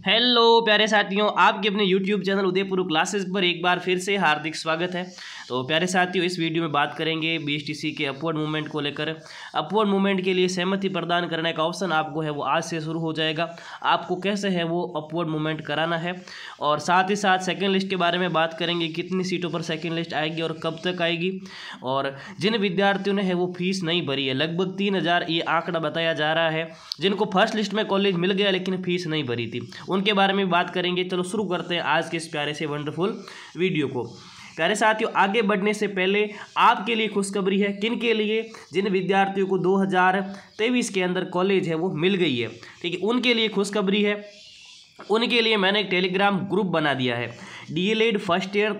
Hello प्यारे साथियों, आपके अपने YouTube चैनल उदयपुर क्लासेस पर एक बार फिर से हार्दिक स्वागत है। तो प्यारे साथियों, इस वीडियो में बात करेंगे BSTC के अपवर्ड मूवमेंट को लेकर। अपवर्ड मूवमेंट के लिए सहमति प्रदान करने का ऑप्शन आपको है वो आज से शुरू हो जाएगा। आपको कैसे है वो अपवर्ड मूवमेंट कराना है, और साथ ही साथ सेकेंड लिस्ट के बारे में बात करेंगे, कितनी सीटों पर सेकेंड लिस्ट आएगी और कब तक आएगी। और जिन विद्यार्थियों ने है वो फीस नहीं भरी है, लगभग 3,000 ये आंकड़ा बताया जा रहा है, जिनको फर्स्ट लिस्ट में कॉलेज मिल गया लेकिन फीस नहीं भरी थी, उनके बारे में बात करेंगे। चलो शुरू करते हैं आज के इस प्यारे से वंडरफुल वीडियो को। प्यारे साथियों, आगे बढ़ने से पहले आपके लिए खुशखबरी है। किन के लिए? जिन विद्यार्थियों को 2023 के अंदर कॉलेज है वो मिल गई है, ठीक है, उनके लिए खुशखबरी है। उनके लिए मैंने एक टेलीग्राम ग्रुप बना दिया है, DLED फर्स्ट ईयर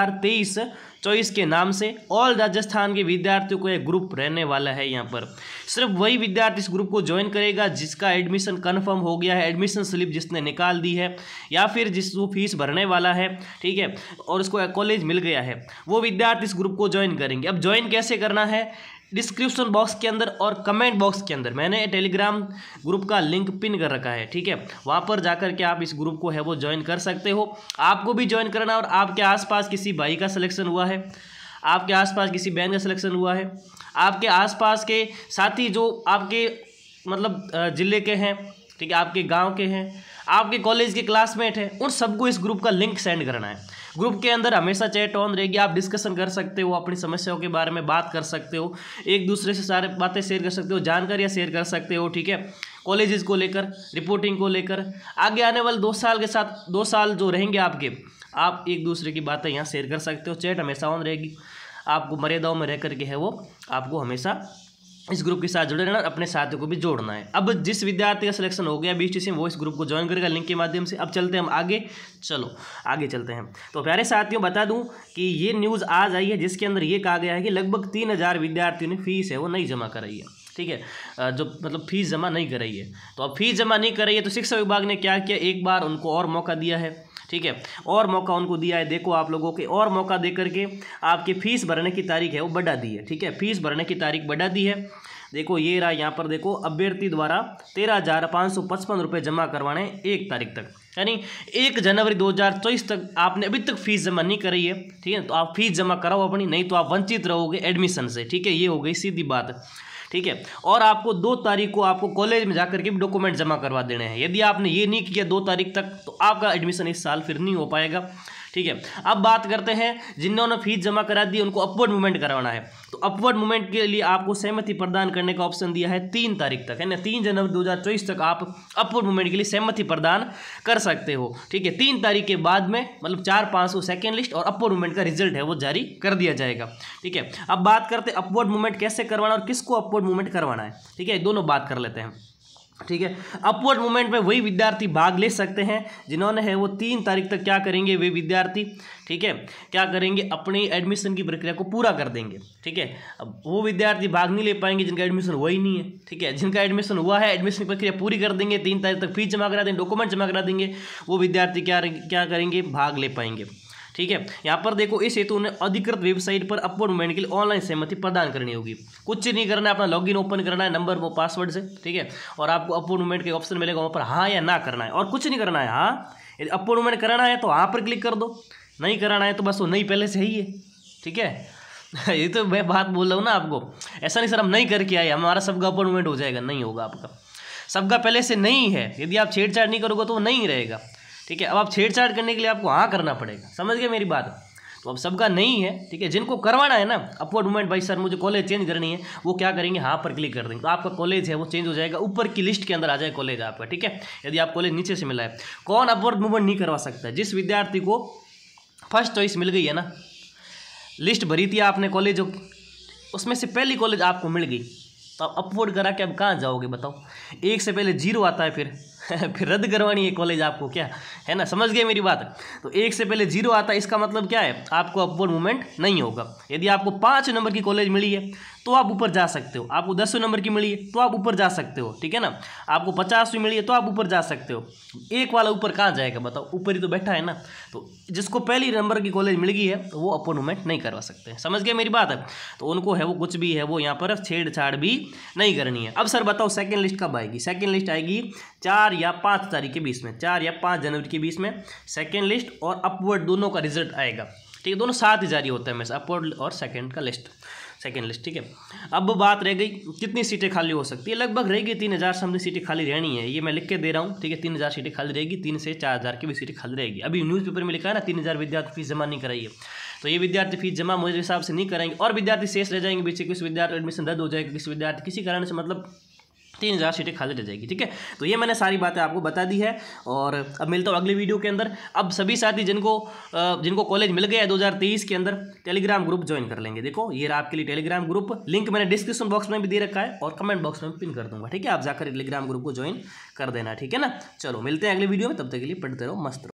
2023-24 के नाम से। ऑल राजस्थान के विद्यार्थियों को यह ग्रुप रहने वाला है। यहाँ पर सिर्फ वही विद्यार्थी इस ग्रुप को ज्वाइन करेगा जिसका एडमिशन कन्फर्म हो गया है, एडमिशन स्लिप जिसने निकाल दी है, या फिर जिसको फीस भरने वाला है, ठीक है, और उसको कॉलेज मिल गया है, वो विद्यार्थी इस ग्रुप को ज्वाइन करेंगे। अब ज्वाइन कैसे करना है? डिस्क्रिप्शन बॉक्स के अंदर और कमेंट बॉक्स के अंदर मैंने टेलीग्राम ग्रुप का लिंक पिन कर रखा है, ठीक है, वहाँ पर जाकर के आप इस ग्रुप को है वो ज्वाइन कर सकते हो। आपको भी ज्वाइन करना है, और आपके आसपास किसी भाई का सिलेक्शन हुआ है, आपके आसपास किसी बहन का सिलेक्शन हुआ है, आपके आसपास के साथी जो आपके मतलब ज़िले के हैं, ठीक है, आपके गांव के हैं, आपके कॉलेज के क्लासमेट हैं, उन सबको इस ग्रुप का लिंक सेंड करना है। ग्रुप के अंदर हमेशा चैट ऑन रहेगी, आप डिस्कशन कर सकते हो, अपनी समस्याओं के बारे में बात कर सकते हो, एक दूसरे से सारे बातें शेयर कर सकते हो, जानकारियाँ शेयर कर सकते हो, ठीक है, कॉलेजेस को लेकर, रिपोर्टिंग को लेकर, आगे आने वाले 2 साल के साथ 2 साल जो रहेंगे आपके, आप एक दूसरे की बातें यहाँ शेयर कर सकते हो। चैट हमेशा ऑन रहेगी, आपको मर्यादाओं में रह करके है वो आपको हमेशा इस ग्रुप के साथ जुड़े रहना, अपने साथियों को भी जोड़ना है। अब जिस विद्यार्थी का सिलेक्शन हो गया BSTC में, वो इस ग्रुप को ज्वाइन करेगा लिंक के माध्यम से। अब चलते हैं हम आगे, चलो आगे चलते हैं। तो प्यारे साथियों, बता दूं कि ये न्यूज़ आज आई है जिसके अंदर ये कहा गया है कि लगभग 3,000 विद्यार्थियों ने फीस है वो नहीं जमा कराई है, ठीक है, जो मतलब फीस जमा नहीं कराई है। तो अब फीस जमा नहीं कराई है तो शिक्षा विभाग ने क्या किया, एक बार उनको और मौका दिया है, ठीक है, और मौका उनको दिया है। देखो आप लोगों के और मौका दे करके आपकी फ़ीस भरने की तारीख है वो बढ़ा दी है, ठीक है, फीस भरने की तारीख बढ़ा दी है। देखो ये रहा, यहाँ पर देखो, अभ्यर्थी द्वारा 13,555 रुपये जमा करवाने 1 तारीख तक, यानी 1 जनवरी 2024 तक आपने अभी तक फीस जमा नहीं कराई है, ठीक है, तो आप फीस जमा कराओ अपनी, नहीं तो आप वंचित रहोगे एडमिशन से, ठीक है, ये हो गई सीधी बात, ठीक है। और आपको 2 तारीख को आपको कॉलेज में जाकर के डॉक्यूमेंट जमा करवा देने हैं। यदि आपने ये नहीं किया 2 तारीख तक, तो आपका एडमिशन इस साल फिर नहीं हो पाएगा, ठीक है। अब बात करते हैं जिन्होंने फीस जमा करा दी उनको अपवर्ड मूवमेंट करवाना है। तो अपवर्ड मूवमेंट के लिए आपको सहमति प्रदान करने का ऑप्शन दिया है 3 तारीख तक, है ना, 3 जनवरी 2024 तक आप अपवर्ड मूवमेंट के लिए सहमति प्रदान कर सकते हो, ठीक है। 3 तारीख के बाद में मतलब 4-5 को सेकेंड लिस्ट और अपवर्ड मूवमेंट का रिजल्ट है वो जारी कर दिया जाएगा, ठीक है। अब बात करते हैं अपवर्ड मूवमेंट कैसे करवाना और किसको अपवर्ड मूवमेंट करवाना है, ठीक है, दोनों बात कर लेते हैं, ठीक है। अपवर्ड मूवमेंट में वही विद्यार्थी भाग ले सकते हैं जिन्होंने है वो 3 तारीख तक क्या करेंगे, वे विद्यार्थी, ठीक है, क्या करेंगे, अपनी एडमिशन की प्रक्रिया को पूरा कर देंगे, ठीक है। अब वो विद्यार्थी भाग नहीं ले पाएंगे जिनका एडमिशन हुआ ही नहीं है, ठीक है, जिनका एडमिशन हुआ है एडमिशन की प्रक्रिया पूरी कर देंगे, 3 तारीख तक फीस जमा करा देंगे, डॉक्यूमेंट जमा करा देंगे, वो विद्यार्थी क्या करेंगे, भाग ले पाएंगे, ठीक है। यहाँ पर देखो, इस हेतु उन्हें अधिकृत वेबसाइट पर अपवर्ड मूवमेंट के लिए ऑनलाइन सहमति प्रदान करनी होगी। कुछ नहीं करना है, अपना लॉगिन ओपन करना है नंबर वो पासवर्ड से, ठीक है, और आपको अपवर्ड मूवमेंट के ऑप्शन मिलेगा, वहाँ पर हाँ या ना करना है, और कुछ नहीं करना है। हाँ, यदि अपवर्ड मूवमेंट कराना है तो हाँ पर क्लिक कर दो, नहीं कराना है तो बस वो नहीं पहले से ही है, ठीक है। ये तो मैं बात बोल रहा हूँ ना आपको, ऐसा नहीं सर हम नहीं करके आए हमारा सबका अपवर्ड मूवमेंट हो जाएगा, नहीं होगा आपका, सबका पहले से नहीं है। यदि आप छेड़छाड़ नहीं करोगे तो वो नहीं रहेगा, ठीक है। अब आप छेड़छाड़ करने के लिए आपको हाँ करना पड़ेगा, समझ गए मेरी बात? तो अब सबका नहीं है, ठीक है, जिनको करवाना है ना अपवर्ड मूवमेंट, भाई सर मुझे कॉलेज चेंज करनी है, वो क्या करेंगे, हाँ पर क्लिक कर देंगे, तो आपका कॉलेज है वो चेंज हो जाएगा, ऊपर की लिस्ट के अंदर आ जाए कॉलेज आपका, ठीक है। यदि आप कॉलेज नीचे से मिला है, कौन अपवर्ड मूवमेंट नहीं करवा सकता है? जिस विद्यार्थी को फर्स्ट चॉइस मिल गई है ना, लिस्ट भरी थी आपने कॉलेज, उसमें से पहली कॉलेज आपको मिल गई, तो आप अपवर्ड करा के अब कहाँ जाओगे बताओ? 1 से पहले 0 आता है, फिर रद्द करवानी है कॉलेज आपको, क्या है ना, समझ गए मेरी बात? तो 1 से पहले 0 आता है, इसका मतलब क्या है, आपको अपवर्ड मूवमेंट नहीं होगा। यदि आपको 5 नंबर की कॉलेज मिली है तो आप ऊपर जा सकते हो। आपको 10 नंबर की मिली है तो आप ऊपर जा सकते हो, ठीक है ना। आपको 50 मिली है तो आप ऊपर जा सकते हो। एक वाला ऊपर कहाँ जाएगा बताओ, ऊपर ही तो बैठा है ना। तो जिसको पहली नंबर की कॉलेज मिल गई है तो वो अपवर्ड मूवमेंट नहीं करवा सकते हैं, समझ गए मेरी बात है। तो उनको है वो कुछ भी है वो यहाँ पर छेड़छाड़ भी नहीं करनी है। अब सर बताओ सेकंड लिस्ट कब आएगी? सेकंड लिस्ट आएगी 4 या 5 तारीख के बीच में, 4 या 5 जनवरी के बीच में सेकंड लिस्ट और अपवर्ड दोनों का रिजल्ट आएगा, ठीक है। दोनों साथ ही जारी होता है हमेशा, अपवर्ड और सेकंड का लिस्ट, सेकंड लिस्ट, ठीक है। अब बात रह गई कितनी सीटें खाली हो सकती है, लगभग रहेगी 3000 समथिंग सीटें खाली रहनी है, ये मैं लिख के दे रहा हूँ, ठीक है। 3000 सीटें खाली रहेगी, 3 से 4000 की भी सीटें खाली रहेगी। अभी न्यूज़पेपर में लिखा है ना 3000 विद्यार्थी फीस जमा नहीं कराई है, तो ये विद्यार्थी फीस जमा मुझे हिसाब से नहीं कराएंगे और विद्यार्थी शेष रह जाएंगे पीछे। किसी विद्यार्थी एडमिशन रद्द हो जाएगा, किसी विद्यार्थी किसी कारण से, मतलब 3000 सीटें खाली रह जाएगी, ठीक है। तो ये मैंने सारी बातें आपको बता दी है और अब मिलता हूँ अगले वीडियो के अंदर। अब सभी साथी जिनको कॉलेज मिल गया है 2023 के अंदर, टेलीग्राम ग्रुप ज्वाइन कर लेंगे। देखो ये रहा आपके लिए टेलीग्राम ग्रुप, लिंक मैंने डिस्क्रिप्शन बॉक्स में भी दे रखा है और कमेंट बॉक्स में पिन कर दूंगा, ठीक है। आप जाकर टेलीग्राम ग्रुप को ज्वाइन कर देना, ठीक है ना। चलो मिलते हैं अगले वीडियो में, तब तक के लिए पढ़ते रहो, मस्त रहो।